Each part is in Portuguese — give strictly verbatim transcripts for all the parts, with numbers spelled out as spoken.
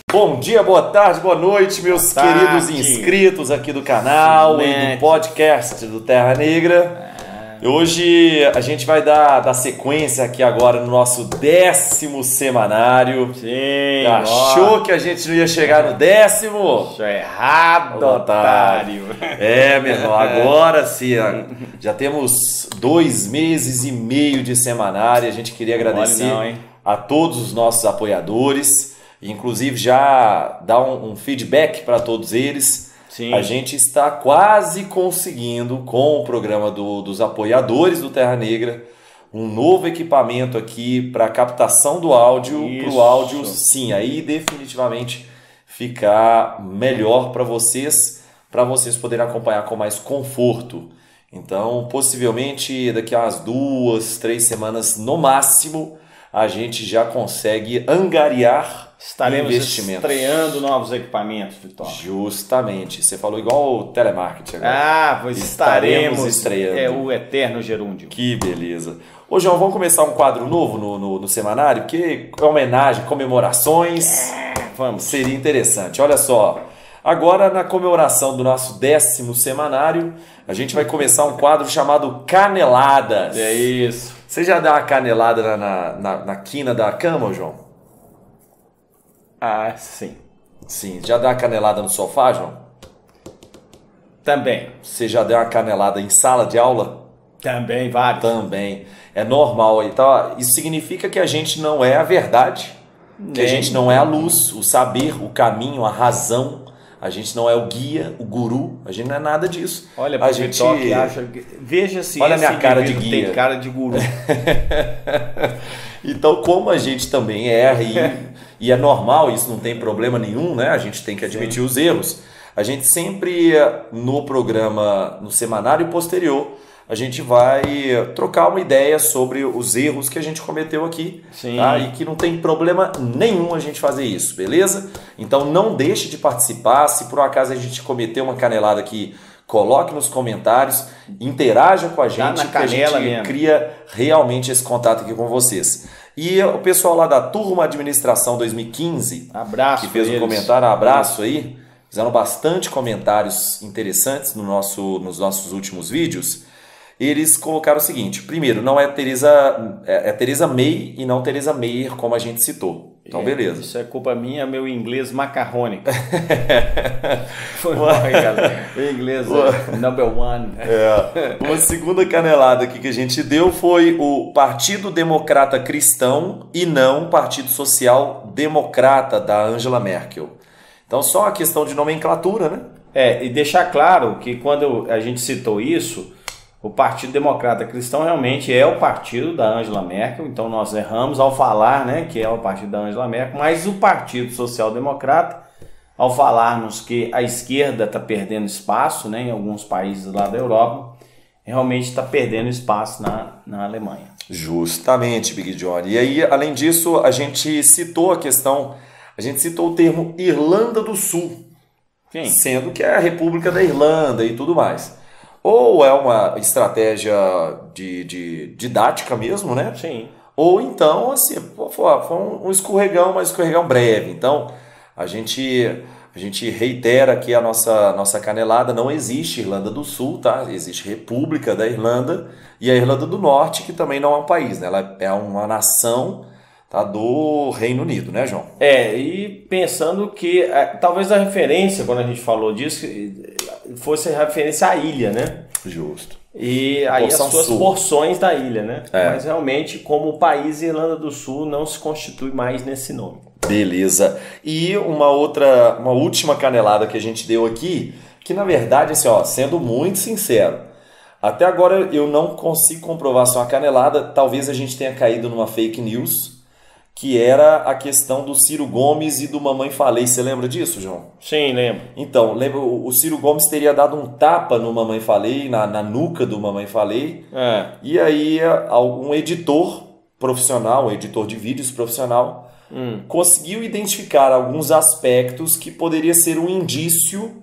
Bom dia, boa tarde, boa noite, meus boa queridos tarde. inscritos aqui do canal Sim, e do podcast do Terra Negra. É. Hoje a gente vai dar, dar sequência aqui agora no nosso décimo semanário. Sim, Achou ó. que a gente não ia chegar no décimo? Achou errado, otário. É, meu irmão, agora sim, já temos dois meses e meio de semanário. A gente queria agradecer não, hein? a todos os nossos apoiadores. Inclusive já dá um, um feedback para todos eles. Sim. A gente está quase conseguindo, com o programa do, dos apoiadores do Terra Negra, um novo equipamento aqui para captação do áudio, para o áudio, sim, aí definitivamente ficar melhor para vocês, para vocês poderem acompanhar com mais conforto. Então, possivelmente daqui a umas duas, três semanas no máximo, a gente já consegue angariar Estaremos estreando novos equipamentos, Vitória. Justamente. Você falou igual o telemarketing agora. Ah, pois estaremos, estaremos estreando. É o eterno gerúndio. Que beleza. Ô, João, vamos começar um quadro novo no, no, no semanário, que é homenagem, comemorações. É, vamos. Seria interessante. Olha só, agora na comemoração do nosso décimo semanário, a gente vai começar um quadro chamado Caneladas. É isso. Você já dá uma canelada na, na, na, na quina da cama, João? Ah, sim. Sim. Já deu uma canelada no sofá, João? Também. Você já deu uma canelada em sala de aula? Também, vários. Também. É normal. Então, isso significa que a gente não é a verdade, Nem. que a gente não é a luz, o saber, o caminho, a razão. A gente não é o guia, o guru, a gente não é nada disso. Olha, a gente que acha... Veja se Olha a minha cara de guia. Tem cara de guru. Então, como a gente também erra e, e é normal, isso não tem problema nenhum, né? A gente tem que admitir Sim. os erros. A gente sempre, no programa, no semanário posterior, a gente vai trocar uma ideia sobre os erros que a gente cometeu aqui. Sim. Tá? E que não tem problema nenhum a gente fazer isso, beleza? Então não deixe de participar. Se por um acaso a gente cometeu uma canelada aqui, coloque nos comentários, interaja com a gente, que a gente mesmo. cria realmente esse contato aqui com vocês. E o pessoal lá da Turma Administração dois mil e quinze, abraço que fez um eles. comentário, um abraço aí, fizeram bastante comentários interessantes no nosso, nos nossos últimos vídeos. Eles colocaram o seguinte: primeiro, não é Teresa, é, é Teresa May e não Teresa Mayer, como a gente citou. Então, é, beleza. Isso é culpa minha, meu inglês macarrônico. Foi mal, cara. O inglês é number one. É. Uma segunda canelada aqui que a gente deu foi o Partido Democrata Cristão e não Partido Social Democrata da Angela Merkel. Então, só a questão de nomenclatura, né? É, e deixar claro que quando a gente citou isso, o Partido Democrata Cristão realmente é o partido da Angela Merkel, então nós erramos ao falar, né, que é o partido da Angela Merkel, mas o Partido Social Democrata, ao falarmos que a esquerda está perdendo espaço, né, em alguns países lá da Europa, realmente está perdendo espaço na, na Alemanha. Justamente, Big John. E aí, além disso, a gente citou a questão, a gente citou o termo Irlanda do Sul, Sim. sendo que é a República da Irlanda e tudo mais. Ou é uma estratégia de, de didática mesmo, né? Sim. Ou então, assim, foi um escorregão, mas escorregão breve. Então, a gente, a gente reitera aqui a nossa, nossa canelada. Não existe Irlanda do Sul, tá? Existe República da Irlanda e a Irlanda do Norte, que também não é um país, né? Ela é uma nação, tá, do Reino Unido, né, João? É, e pensando que talvez a referência, quando a gente falou disso, fosse referência à ilha, né? Justo. E aí Porção as suas Sul. porções da ilha, né? É. Mas realmente, como o país Irlanda do Sul não se constitui mais nesse nome. Beleza. E uma outra, uma última canelada que a gente deu aqui, que na verdade, assim, ó, sendo muito sincero, até agora eu não consigo comprovar se é uma canelada, talvez a gente tenha caído numa fake news, que era a questão do Ciro Gomes e do Mamãe Falei. Você lembra disso, João? Sim, lembro. Então, lembra, o Ciro Gomes teria dado um tapa no Mamãe Falei, na, na nuca do Mamãe Falei, É. e aí um editor profissional, um editor de vídeos profissional, Hum. conseguiu identificar alguns aspectos que poderia ser um indício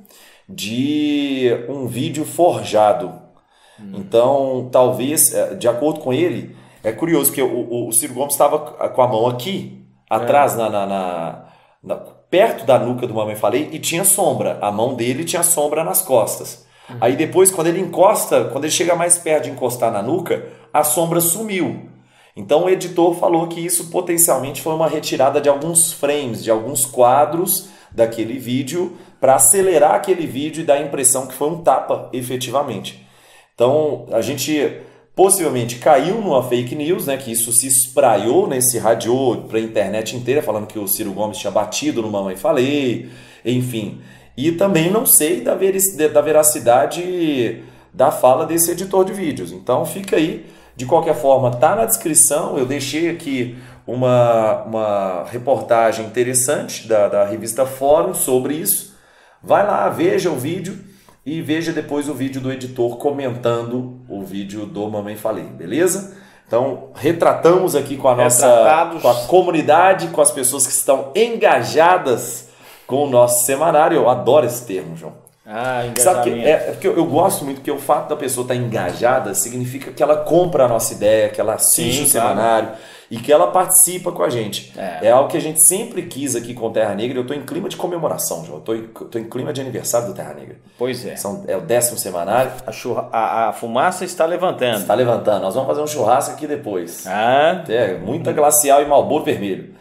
de um vídeo forjado. Hum. Então, talvez, de acordo com ele, é curioso que o, o Ciro Gomes estava com a mão aqui, atrás, é. na, na, na, na perto da nuca do Mamãe Falei e tinha sombra. A mão dele tinha sombra nas costas. Uhum. Aí depois, quando ele encosta, quando ele chega mais perto de encostar na nuca, a sombra sumiu. Então o editor falou que isso potencialmente foi uma retirada de alguns frames, de alguns quadros daquele vídeo, para acelerar aquele vídeo e dar a impressão que foi um tapa efetivamente. Então a gente possivelmente caiu numa fake news, né, que isso se espraiou, né, se radiou para a internet inteira, falando que o Ciro Gomes tinha batido no Mamãe Falei, enfim. E também não sei da, da veracidade da fala desse editor de vídeos. Então fica aí. De qualquer forma, tá na descrição, eu deixei aqui uma, uma reportagem interessante da, da revista Fórum sobre isso. Vai lá, veja o vídeo e veja depois o vídeo do editor comentando o vídeo do Mamãe Falei, beleza? Então, retratamos aqui com a nossa com a comunidade, com as pessoas que estão engajadas com o nosso semanário. Eu adoro esse termo, João. Ah, Sabe que é, é porque eu, eu gosto muito, porque o fato da pessoa estar engajada significa que ela compra a nossa ideia, que ela assiste Sim, o semanário claro. E que ela participa com a gente. É. é algo que a gente sempre quis aqui com o Terra Negra. Eu estou em clima de comemoração, João. Eu estou em clima de aniversário do Terra Negra. Pois é. São, é o décimo semanário. A, churra, a, a fumaça está levantando. Está levantando. Nós vamos fazer um churrasco aqui depois. Ah. É, muita glacial e Marlboro vermelho.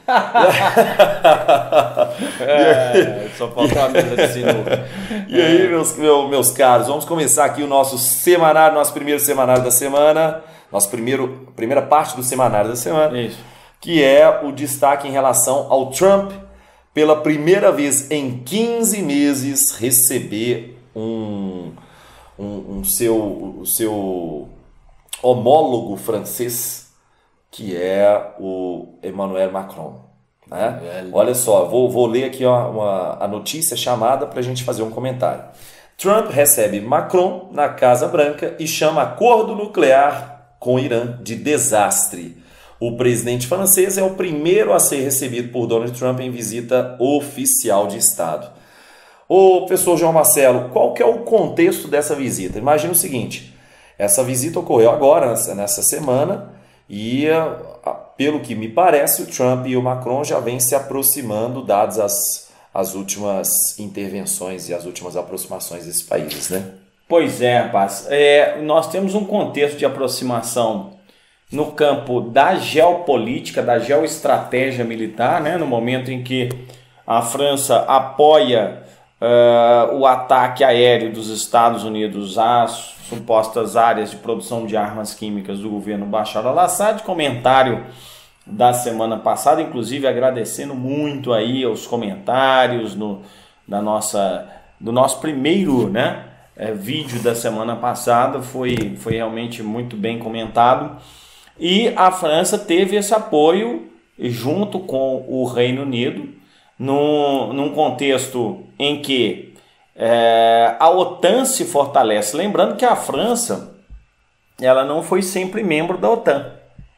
é, só falta uma mesa de sinuca. E aí, meus, meus, meus caros, vamos começar aqui o nosso semanário, nosso primeiro semanário da semana, nossa primeiro, primeira parte do semanário da semana, Isso. que é o destaque em relação ao Trump, pela primeira vez em quinze meses, receber um, um, um seu, o seu homólogo francês, que é o Emmanuel Macron. Né? Olha só, vou, vou ler aqui uma, uma, a notícia chamada para a gente fazer um comentário. Trump recebe Macron na Casa Branca e chama acordo nuclear com o Irã de desastre. O presidente francês é o primeiro a ser recebido por Donald Trump em visita oficial de Estado. Ô, professor João Marcelo, qual que é o contexto dessa visita? Imagina o seguinte, essa visita ocorreu agora, nessa, nessa semana, e pelo que me parece, o Trump e o Macron já vêm se aproximando, dadas as, as últimas intervenções e as últimas aproximações desses países, né? Pois é, rapaz. É, nós temos um contexto de aproximação no campo da geopolítica, da geoestratégia militar, né? No momento em que a França apoia uh, o ataque aéreo dos Estados Unidos às supostas áreas de produção de armas químicas do governo Bashar al-Assad. Comentário da semana passada, inclusive agradecendo muito aí aos comentários no, da nossa, do nosso primeiro, né, é, vídeo da semana passada, foi, foi realmente muito bem comentado. E a França teve esse apoio junto com o Reino Unido, num, num contexto em que É, a OTAN se fortalece. Lembrando que a França ela não foi sempre membro da OTAN.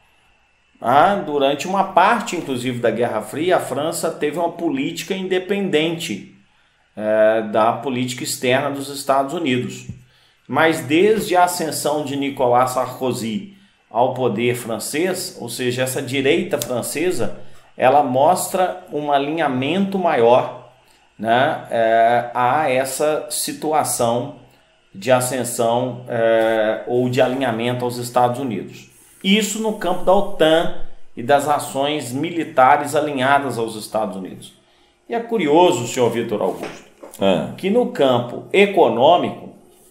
Ah, durante uma parte, inclusive, da Guerra Fria, a França teve uma política independente é, da política externa dos Estados Unidos. Mas desde a ascensão de Nicolas Sarkozy ao poder francês, ou seja, essa direita francesa, ela mostra um alinhamento maior, né, é, a essa situação de ascensão é, ou de alinhamento aos Estados Unidos. Isso no campo da OTAN e das ações militares alinhadas aos Estados Unidos. E é curioso, senhor Vitor Augusto, é. que no campo econômico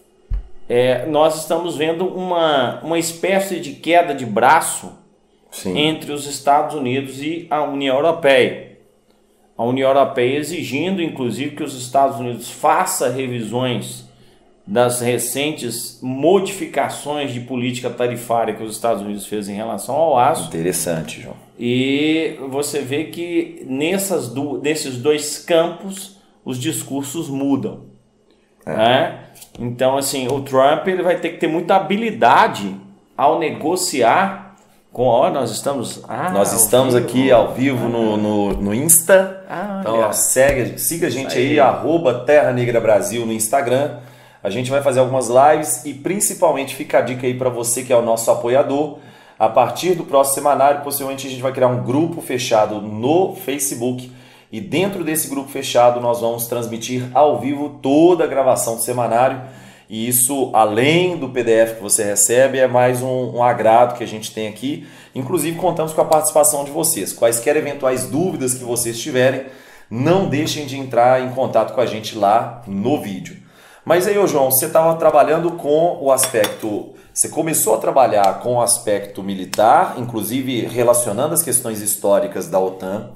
é, nós estamos vendo uma, uma espécie de queda de braço Sim. entre os Estados Unidos e a União Europeia. A União Europeia exigindo, inclusive, que os Estados Unidos façam revisões das recentes modificações de política tarifária que os Estados Unidos fez em relação ao aço. Interessante, João. E você vê que nessas do, nesses dois campos os discursos mudam. É. Né? Então, assim, o Trump ele vai ter que ter muita habilidade ao negociar. Com, ó, nós estamos, ah, nós estamos ao aqui ao vivo no, no, no Insta. Ah, então, ó, segue, siga a gente aí, aí arroba Terra Negra Brasil no Instagram. A gente vai fazer algumas lives e principalmente fica a dica aí para você que é o nosso apoiador. A partir do próximo semanário, possivelmente a gente vai criar um grupo fechado no Facebook E dentro desse grupo fechado nós vamos transmitir ao vivo toda a gravação do semanário. E isso, além do P D F que você recebe, é mais um, um agrado que a gente tem aqui. Inclusive contamos com a participação de vocês. Quaisquer eventuais dúvidas que vocês tiverem, não deixem de entrar em contato com a gente lá no vídeo. Mas aí, ô João, você estava trabalhando com o aspecto... Você começou a trabalhar com o aspecto militar, inclusive relacionando as questões históricas da OTAN.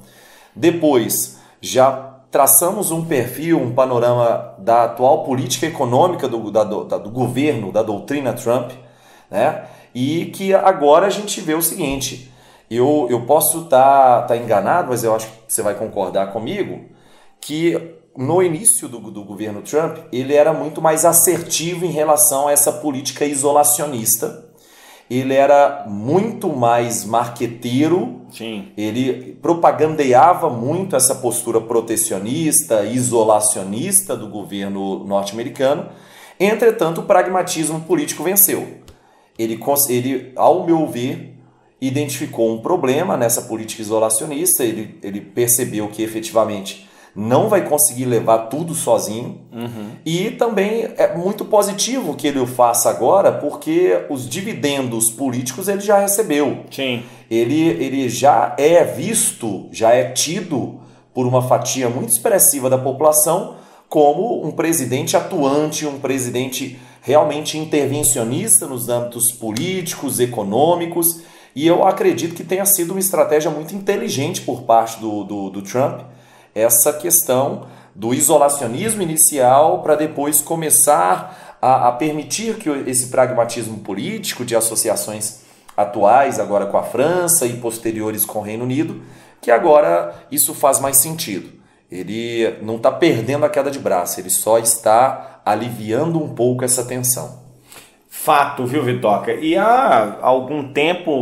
Depois, já traçamos um perfil, um panorama da atual política econômica do, da, do, do governo, da doutrina Trump, né? E que agora a gente vê o seguinte, eu, eu posso estar tá, tá enganado, mas eu acho que você vai concordar comigo, que no início do, do governo Trump, ele era muito mais assertivo em relação a essa política isolacionista. Ele era muito mais marqueteiro. Sim. Ele propagandeava muito essa postura protecionista, isolacionista do governo norte-americano. Entretanto, o pragmatismo político venceu. Ele, ele, ao meu ver, identificou um problema nessa política isolacionista. Ele, ele percebeu que efetivamente não vai conseguir levar tudo sozinho. Uhum. E também é muito positivo que ele o faça agora, porque os dividendos políticos ele já recebeu. Sim. Ele, ele já é visto, já é tido por uma fatia muito expressiva da população como um presidente atuante, um presidente realmente intervencionista nos âmbitos políticos, econômicos. E eu acredito que tenha sido uma estratégia muito inteligente por parte do, do, do Trump, essa questão do isolacionismo inicial para depois começar a, a permitir que esse pragmatismo político de associações atuais, agora com a França e posteriores com o Reino Unido, que agora isso faz mais sentido. Ele não está perdendo a queda de braço, ele só está aliviando um pouco essa tensão. Fato, viu, Vitoca? E há algum tempo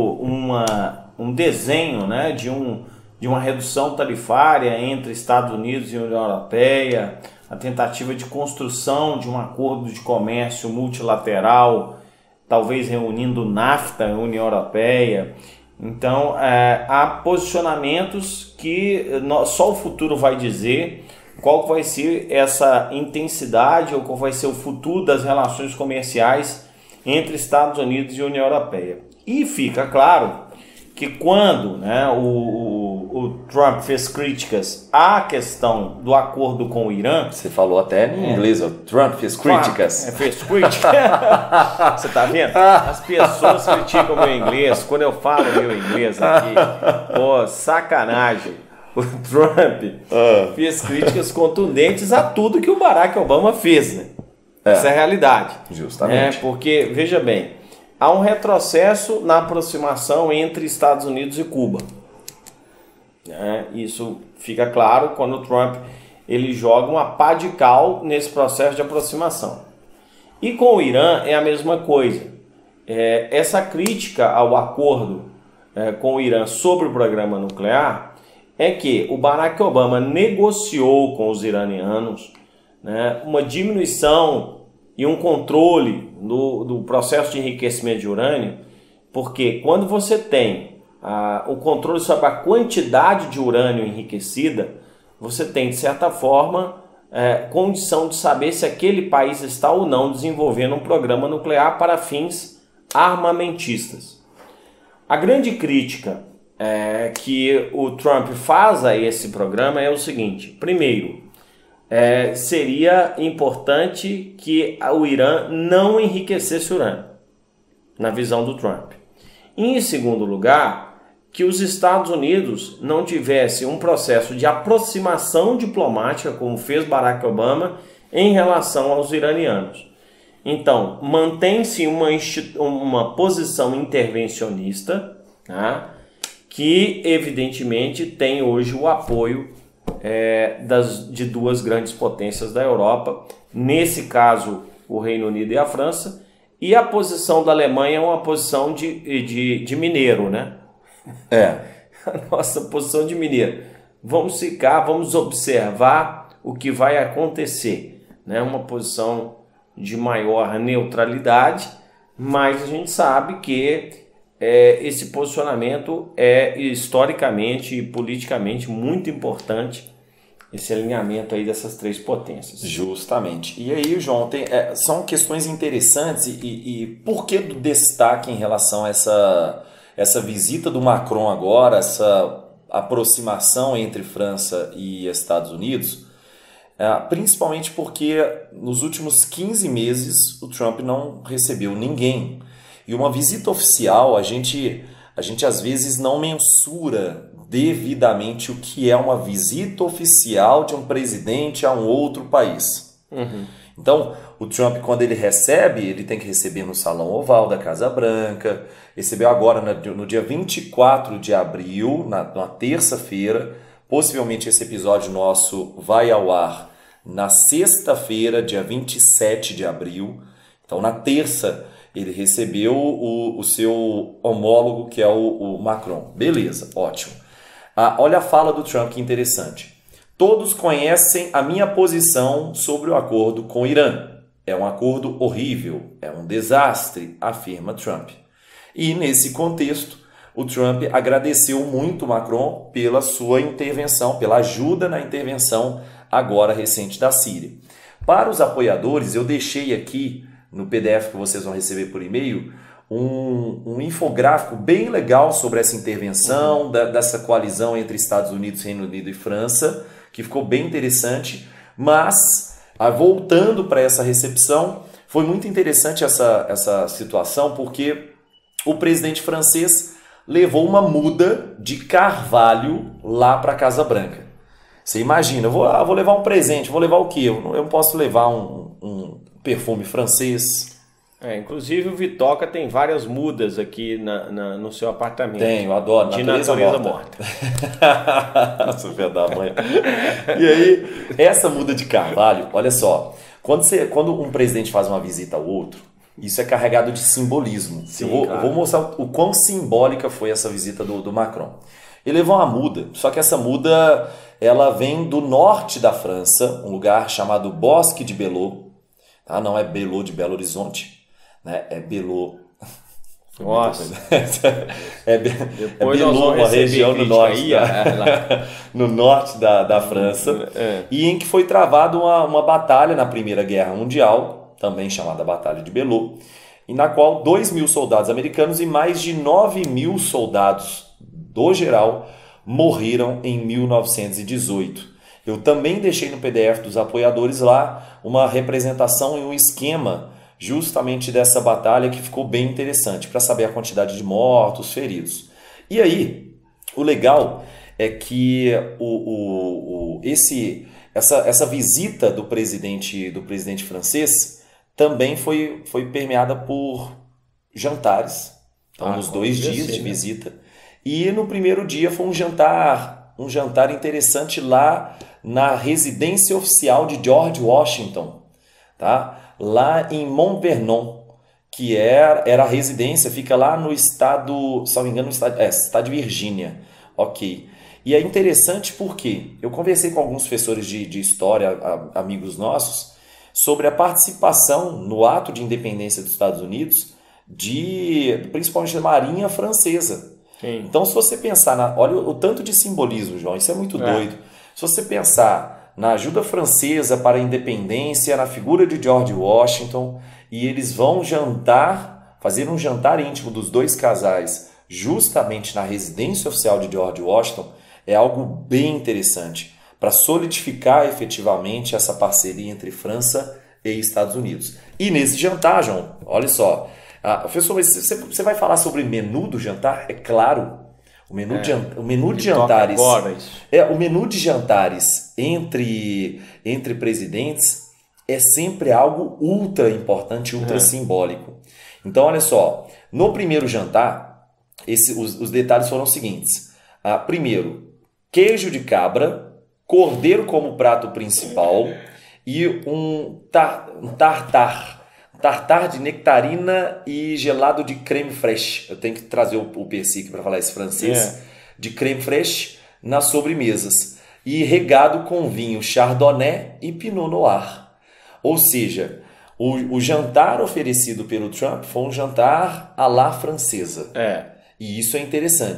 uma, um desenho, né, de um... de uma redução tarifária entre Estados Unidos e União Europeia, a tentativa de construção de um acordo de comércio multilateral, talvez reunindo NAFTA e União Europeia. Então, é, há posicionamentos que só o futuro vai dizer qual vai ser essa intensidade ou qual vai ser o futuro das relações comerciais entre Estados Unidos e União Europeia. E fica claro que quando, né, o, o, o Trump fez críticas à questão do acordo com o Irã... Você falou até em é. inglês, o Trump fez críticas. Trump fez críticas. Você tá vendo? As pessoas criticam o meu inglês. Quando eu falo meu inglês aqui, pô, sacanagem. O Trump uh. fez críticas contundentes a tudo que o Barack Obama fez, né? É. Essa é a realidade. Justamente. É, porque, veja bem, há um retrocesso na aproximação entre Estados Unidos e Cuba. É, isso fica claro quando o Trump ele joga uma pá de cal nesse processo de aproximação. E com o Irã é a mesma coisa. É, essa crítica ao acordo é, com o Irã sobre o programa nuclear é que o Barack Obama negociou com os iranianos, né, uma diminuição e um controle do, do processo de enriquecimento de urânio, porque quando você tem ah, o controle sobre a quantidade de urânio enriquecida, você tem, de certa forma, é, condição de saber se aquele país está ou não desenvolvendo um programa nuclear para fins armamentistas. A grande crítica é, que o Trump faz a esse programa é o seguinte: primeiro, É, seria importante que o Irã não enriquecesse urânio, na visão do Trump. E, em segundo lugar, que os Estados Unidos não tivessem um processo de aproximação diplomática, como fez Barack Obama, em relação aos iranianos. Então, mantém-se uma, uma posição intervencionista, tá? Que, evidentemente, tem hoje o apoio É, das, de duas grandes potências da Europa, nesse caso o Reino Unido e a França, e a posição da Alemanha é uma posição de, de, de mineiro, né? É. A nossa posição de mineiro. Vamos ficar, vamos observar o que vai acontecer, né? Uma posição de maior neutralidade, mas a gente sabe que É, esse posicionamento é historicamente e politicamente muito importante esse alinhamento aí dessas três potências. Justamente. E aí, João, tem, é, são questões interessantes e, e, e por que do destaque em relação a essa, essa visita do Macron agora, essa aproximação entre França e Estados Unidos, é, principalmente porque nos últimos quinze meses o Trump não recebeu ninguém. E uma visita oficial, a gente, a gente às vezes não mensura devidamente o que é uma visita oficial de um presidente a um outro país. Uhum. Então, o Trump, quando ele recebe, ele tem que receber no Salão Oval da Casa Branca, recebeu agora no dia vinte e quatro de abril, na, na terça-feira, possivelmente esse episódio nosso vai ao ar na sexta-feira, dia vinte e sete de abril. Então, na terça, ele recebeu o, o seu homólogo, que é o, o Macron. Beleza, ótimo. Ah, olha a fala do Trump, que interessante. Todos conhecem a minha posição sobre o acordo com o Irã. É um acordo horrível, é um desastre, afirma Trump. E nesse contexto, o Trump agradeceu muito o Macron pela sua intervenção, pela ajuda na intervenção agora recente da Síria. Para os apoiadores, eu deixei aqui no P D F que vocês vão receber por e-mail um, um infográfico bem legal sobre essa intervenção, uhum. da, dessa coalizão entre Estados Unidos, Reino Unido e França, que ficou bem interessante, mas voltando para essa recepção, foi muito interessante essa, essa situação, porque o presidente francês levou uma muda de carvalho lá para a Casa Branca. Você imagina, eu vou, ah, vou levar um presente, vou levar o quê? Eu não, eu não posso levar um, um perfume francês. É, inclusive o Vitoca tem várias mudas aqui na, na, no seu apartamento. Tem, eu adoro. De natureza, natureza morta. morta. Nossa, filha da mãe. E aí, essa muda de carvalho, olha só, quando, você, quando um presidente faz uma visita ao outro, isso é carregado de simbolismo. Sim, eu, vou, claro. eu vou mostrar o quão simbólica foi essa visita do, do Macron. Ele levou uma muda, só que essa muda ela vem do norte da França, um lugar chamado Bosque de Belot. Tá? Não é Belot de Belo Horizonte. Né? É Belot. Nossa. é, Be... é Belot, uma região no norte, aí, da... no norte da, da França, é. E em que foi travada uma, uma batalha na Primeira Guerra Mundial, também chamada Batalha de Belot, e na qual dois mil soldados americanos e mais de nove mil soldados do geral morreram em mil novecentos e dezoito. Eu também deixei no P D F dos apoiadores lá uma representação e um esquema justamente dessa batalha, que ficou bem interessante para saber a quantidade de mortos, feridos. E aí, o legal é que o, o, o, esse, essa, essa visita do presidente, do presidente francês também foi, foi permeada por jantares, então ah, nos dois dias ser, de né? visita. E no primeiro dia foi um jantar, um jantar interessante lá na residência oficial de George Washington, tá? Lá em Mont Vernon, que era, era a residência, fica lá no estado, se não me engano, no estado, é, estado de Virgínia. Ok. E é interessante porque eu conversei com alguns professores de, de história, a, amigos nossos, sobre a participação no ato de independência dos Estados Unidos, de, principalmente da Marinha Francesa. Sim. Então, se você pensar, na, olha o, o tanto de simbolismo, João, isso é muito é. doido. Se você pensar na ajuda francesa para a independência, na figura de George Washington, e eles vão jantar, fazer um jantar íntimo dos dois casais, justamente na residência oficial de George Washington, é algo bem interessante para solidificar efetivamente essa parceria entre França e Estados Unidos. E nesse jantar, João, olha só, ah, professor, você, você vai falar sobre o menu do jantar? É claro. O menu, é, de, o menu de jantares agora, isso. é o menu de jantares entre, entre presidentes é sempre algo ultra importante, ultra é. simbólico. Então, olha só, no primeiro jantar, esse, os, os detalhes foram os seguintes. Ah, primeiro, queijo de cabra, cordeiro como prato principal e um, tar, um tartar. Tartar de nectarina e gelado de creme fraiche. Eu tenho que trazer o, o persique para falar esse francês. É. De creme fraiche nas sobremesas. E regado com vinho chardonnay e pinot noir. Ou seja, o, o jantar oferecido pelo Trump foi um jantar à la francesa. É. E isso é interessante.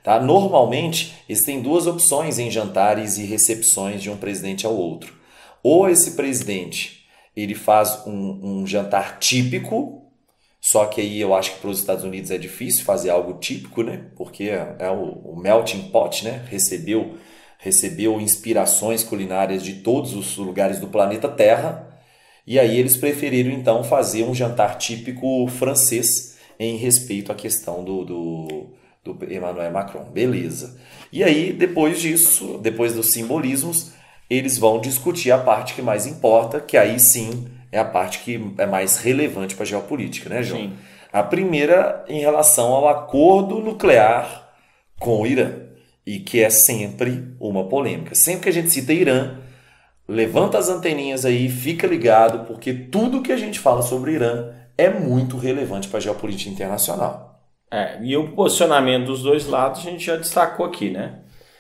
Tá? Normalmente, existem duas opções em jantares e recepções de um presidente ao outro. Ou esse presidente ele faz um, um jantar típico, só que aí eu acho que para os Estados Unidos é difícil fazer algo típico, né? Porque é o, o melting pot, né? Recebeu, recebeu inspirações culinárias de todos os lugares do planeta Terra. E aí eles preferiram então fazer um jantar típico francês em respeito à questão do, do, do Emmanuel Macron. Beleza. E aí depois disso, depois dos simbolismos, eles vão discutir a parte que mais importa, que aí sim é a parte que é mais relevante para a geopolítica, né, João? Sim. A primeira em relação ao acordo nuclear com o Irã, e que é sempre uma polêmica. Sempre que a gente cita Irã, levanta as anteninhas aí, fica ligado, porque tudo que a gente fala sobre Irã é muito relevante para a geopolítica internacional. É, e o posicionamento dos dois lados a gente já destacou aqui, né?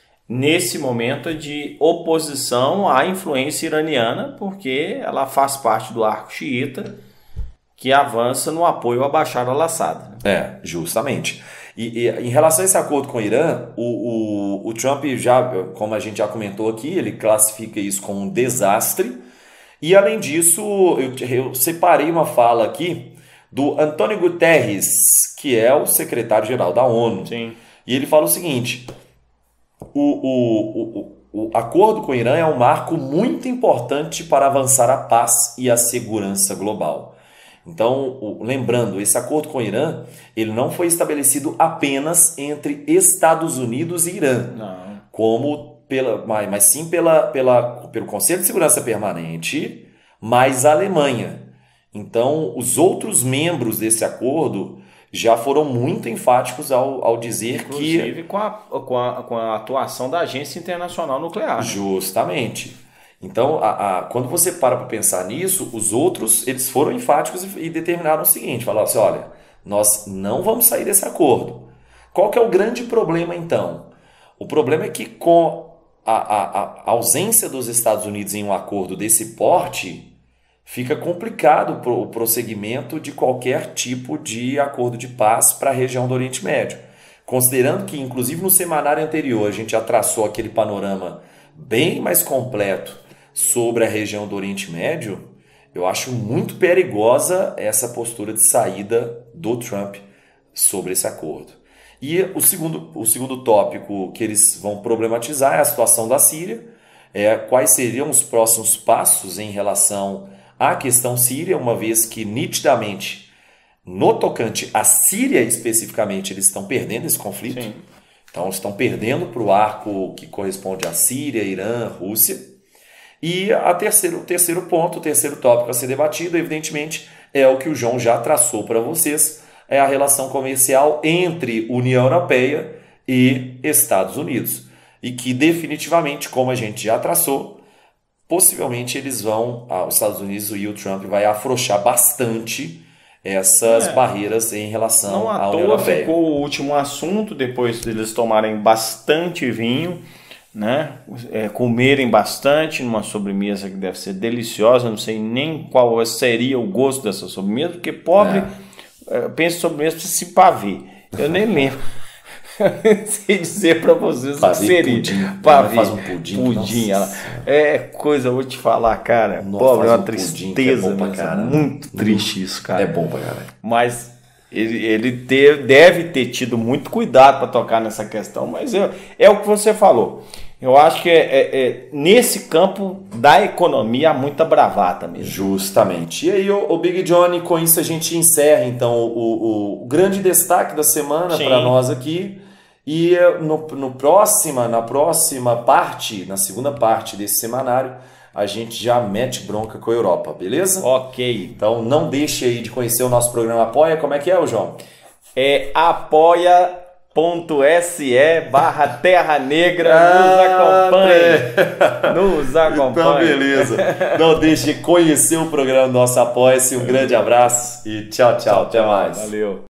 Nesse momento de oposição à influência iraniana, porque ela faz parte do arco xiita que avança no apoio a Bashar al-Assad. Né? É, justamente. E, e em relação a esse acordo com o Irã, o, o, o Trump, já, como a gente já comentou aqui, ele classifica isso como um desastre. E além disso, eu, eu separei uma fala aqui do Antônio Guterres, que é o secretário-geral da ONU. Sim. E ele fala o seguinte: o, o, o, o acordo com o Irã é um marco muito importante para avançar a paz e a segurança global. Então, lembrando, esse acordo com o Irã, ele não foi estabelecido apenas entre Estados Unidos e Irã, não. como pela, mas, mas sim pela, pela, pelo Conselho de Segurança Permanente, mais a Alemanha. Então, os outros membros desse acordo já foram muito enfáticos ao, ao dizer Inclusive, que... Inclusive com a, com, a, com a atuação da Agência Internacional Nuclear. Justamente. Então, a, a, quando você para para pensar nisso, os outros eles foram enfáticos e, e determinaram o seguinte, falaram assim, olha, nós não vamos sair desse acordo. Qual que é o grande problema, então? O problema é que com a, a, a ausência dos Estados Unidos em um acordo desse porte, fica complicado pro, o prosseguimento de qualquer tipo de acordo de paz para a região do Oriente Médio. Considerando que, inclusive no semanário anterior, a gente já traçou aquele panorama bem mais completo sobre a região do Oriente Médio, eu acho muito perigosa essa postura de saída do Trump sobre esse acordo. E o segundo, o segundo tópico que eles vão problematizar é a situação da Síria, é, quais seriam os próximos passos em relação à questão síria, uma vez que nitidamente, no tocante à Síria especificamente, eles estão perdendo esse conflito. Sim. Então, eles estão perdendo para o arco que corresponde à Síria, Irã, Rússia. E a terceiro, o terceiro ponto, o terceiro tópico a ser debatido, evidentemente, é o que o João já traçou para vocês, é a relação comercial entre União Europeia e Estados Unidos. E que definitivamente, como a gente já traçou, possivelmente eles vão, os Estados Unidos e o Trump vai afrouxar bastante essas é. barreiras em relação Não à à União toa Europeia. Ficou o último assunto, depois de eles tomarem bastante vinho, né? É, comerem bastante numa sobremesa que deve ser deliciosa, não sei nem qual seria o gosto dessa sobremesa, porque pobre é. É, pensa em sobremesa precisa se pavê. Eu nem lembro. Sei dizer para vocês o que seria. Pudim. Pavê. Faz um pudim. Pudim. Ela, é coisa, eu vou te falar, cara. Nossa, pobre, é uma um tristeza, é bom pra cara. Muito triste isso, cara. É bom pra caralho. Mas ele, ele ter, deve ter tido muito cuidado para tocar nessa questão, mas é, é o que você falou. Eu acho que é, é, é, nesse campo da economia há muita bravata mesmo. Justamente. E aí, o, o Big Johnny, com isso a gente encerra então o, o, o grande destaque da semana para nós aqui. E no, no próxima, na próxima parte, na segunda parte desse semanário, a gente já mete bronca com a Europa, beleza? Ok. Então não deixe aí de conhecer o nosso programa Apoia. Como é que é, o João? É apoia ponto se barra Terra Negra. Nos acompanhe. Nos acompanhe. Então, beleza. Não deixe de conhecer o programa do nosso Apoia-se. Um grande abraço e tchau, tchau. Até mais. Valeu.